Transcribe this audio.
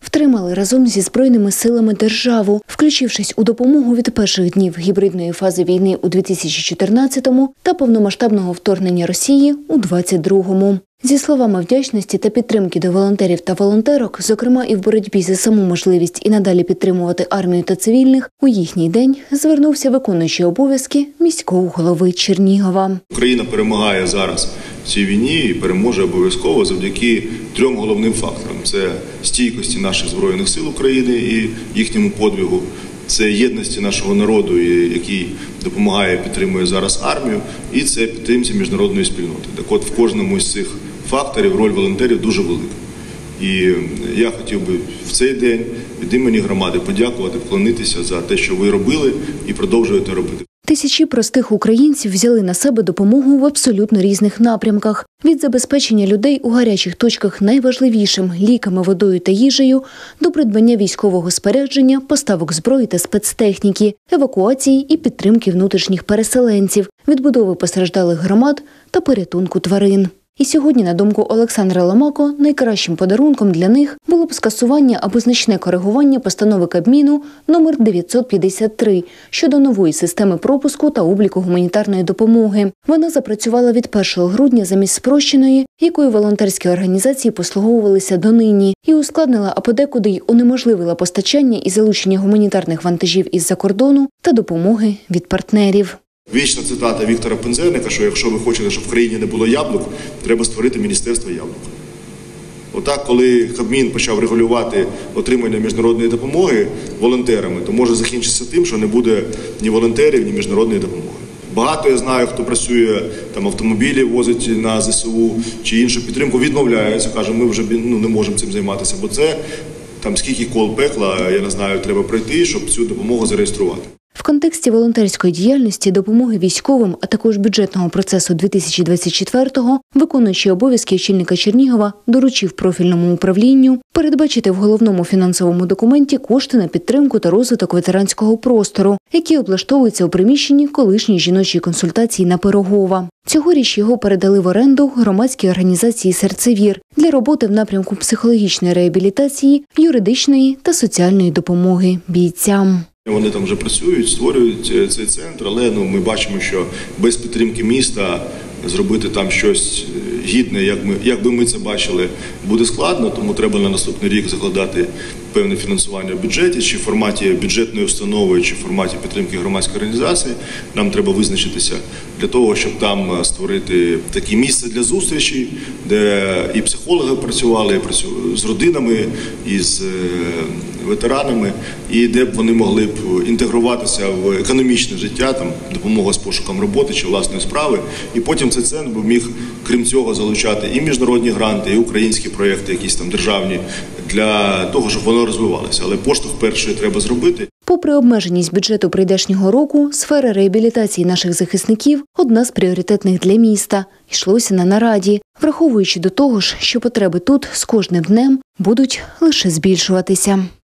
втримали разом зі Збройними силами державу, включившись у допомогу від перших днів гібридної фази війни у 2014-му та повномасштабного вторгнення Росії у 2022-му. Зі словами вдячності та підтримки до волонтерів та волонтерок, зокрема і в боротьбі за саму можливість і надалі підтримувати армію та цивільних, у їхній день звернувся виконуючий обов'язки міського голови Чернігова. Україна перемагає зараз в цій війні і переможе обов'язково завдяки трьом головним факторам. Це стійкості наших Збройних сил України і їхньому подвигу. Це єдності нашого народу, який допомагає, підтримує зараз армію, і це підтримці міжнародної спільноти. Так от в кожному з цих факторів роль волонтерів дуже велика. І я хотів би в цей день від імені громади подякувати, вклонитися за те, що ви робили і продовжуєте робити. Тисячі простих українців взяли на себе допомогу в абсолютно різних напрямках. Від забезпечення людей у гарячих точках найважливішим – ліками, водою та їжею, до придбання військового спорядження, поставок зброї та спецтехніки, евакуації і підтримки внутрішніх переселенців, відбудови постраждалих громад та порятунку тварин. І сьогодні, на думку Олександра Ломако, найкращим подарунком для них було б скасування або значне коригування постанови Кабміну номер 953 щодо нової системи пропуску та обліку гуманітарної допомоги. Вона запрацювала від 1 грудня замість спрощеної, якою волонтерські організації послуговувалися донині, і ускладнила, а подекуди й унеможливила постачання і залучення гуманітарних вантажів із-за кордону та допомоги від партнерів. Вічна цитата Віктора Пинзеника, що якщо ви хочете, щоб в країні не було яблук, треба створити Міністерство яблук. Отак, коли Кабмін почав регулювати отримання міжнародної допомоги волонтерами, то може закінчитися тим, що не буде ні волонтерів, ні міжнародної допомоги. Багато я знаю, хто працює, там автомобілі возить на ЗСУ чи іншу підтримку, відмовляються, каже, ми вже не можемо цим займатися, бо це там скільки кол пекла, я не знаю, треба пройти, щоб цю допомогу зареєструвати. В контексті волонтерської діяльності, допомоги військовим, а також бюджетного процесу 2024-го, виконуючий обов'язки очільника Чернігова доручив профільному управлінню передбачити в головному фінансовому документі кошти на підтримку та розвиток ветеранського простору, які облаштовуються у приміщенні колишньої жіночої консультації на Пирогова. Цьогоріч його передали в оренду громадській організації «Серцевір» для роботи в напрямку психологічної реабілітації, юридичної та соціальної допомоги бійцям. Вони там вже працюють, створюють цей центр, але ми бачимо, що без підтримки міста зробити там щось гідне, як би ми це бачили, буде складно, тому треба на наступний рік закладати певне фінансування в бюджеті, чи в форматі бюджетної установи, чи в форматі підтримки громадської організації. Нам треба визначитися для того, щоб там створити таке місце для зустрічі, де і психологи працювали, і з родинами, і з ветеранами, і де б вони могли б інтегруватися в економічне життя, там допомога з пошуком роботи чи власної справи. І потім цей центр міг, крім цього, залучати і міжнародні гранти, і українські проєкти, якісь там державні, для того, щоб воно розвивалося. Але поштовх перший треба зробити. Попри обмеженість бюджету прийдешнього року, сфера реабілітації наших захисників – одна з пріоритетних для міста. Йшлося на нараді, враховуючи до того ж, що потреби тут з кожним днем будуть лише збільшуватися.